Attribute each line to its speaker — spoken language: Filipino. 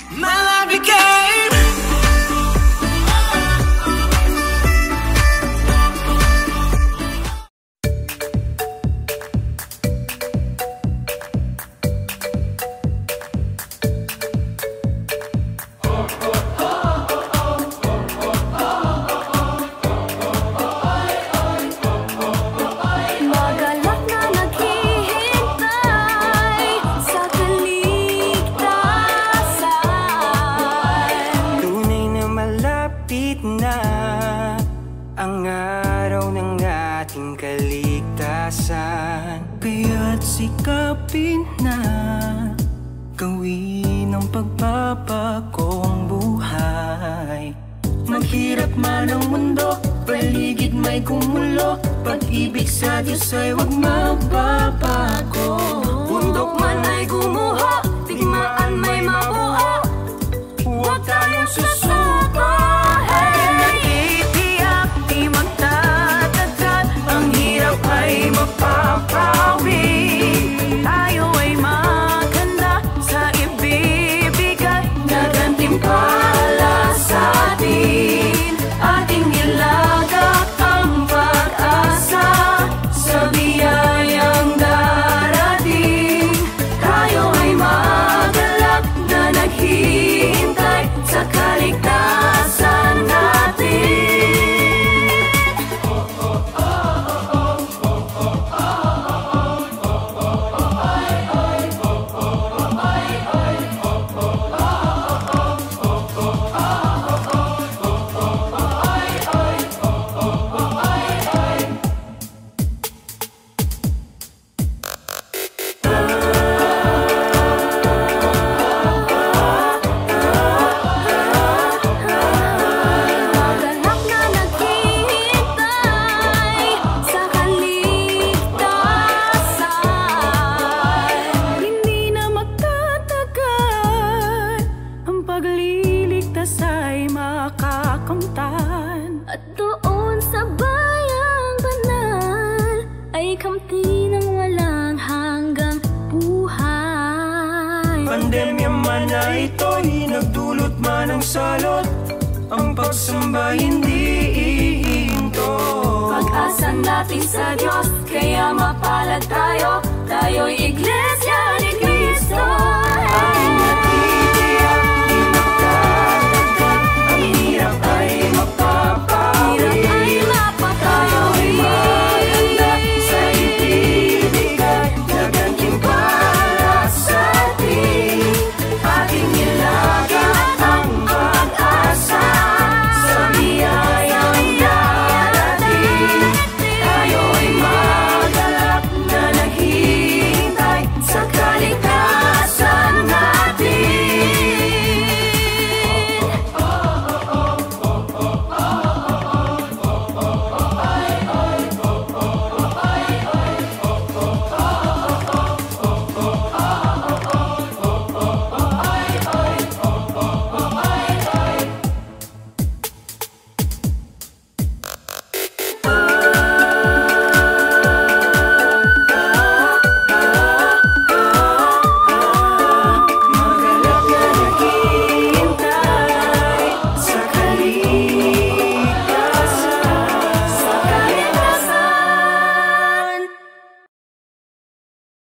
Speaker 1: My life became
Speaker 2: kaya't sikapin na gawin ang pagbabagong buhay. Maghirap man ang mundo, paligid may gumulo, pag-ibig sa Diyos ay huwag magbabago. Bundok man ay gumuho, digmaan may mabuo, huwag tayong susuko. Nagtitiyak, di magtatagal, ang hirap ay mapapawi. Tayo ay maganda sa ibibigay na gantimpala sa atin. Ating ilagak ang pag-asa sa biyayang darating. Tayo ay magalak na naghihintay sa kaligtasan natin. At doon sa bayang banal ay kamtin ng walang hanggang buhay. Pandemya man na ito'y nagdulot man ng salot, ang pagsamba hindi ihinto.
Speaker 1: pag-asa natin sa Diyos, kaya mapalad tayo. Tayo'y Iglesia ni Cristo.